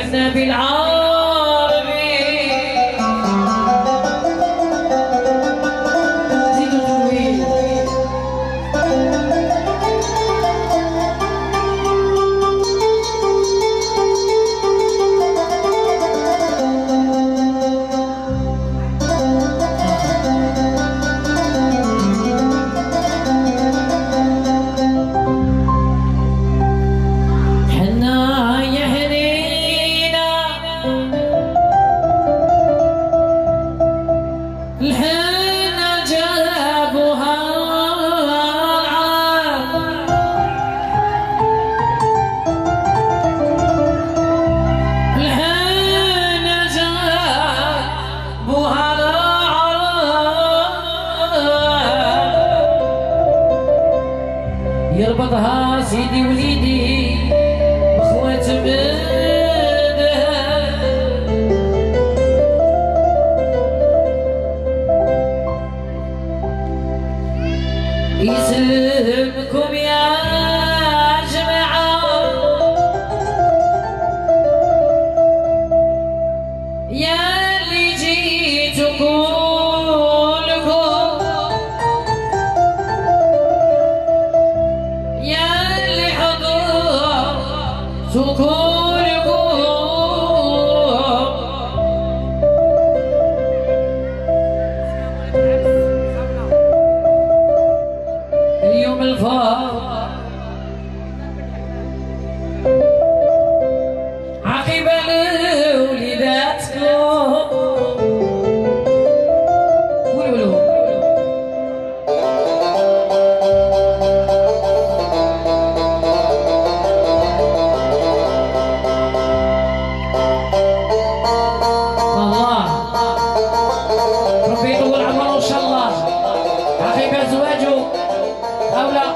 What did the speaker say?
حنا بالعربي زيدوا تنوين يربطها سيدي وليدي بخوات بنتها يسلمكم يا جماعة يا اللي جيتكم اليوم الفار عقب لوليداتكم قولوا ربي يطول عمره ان شاء الله عقب زواجه او لا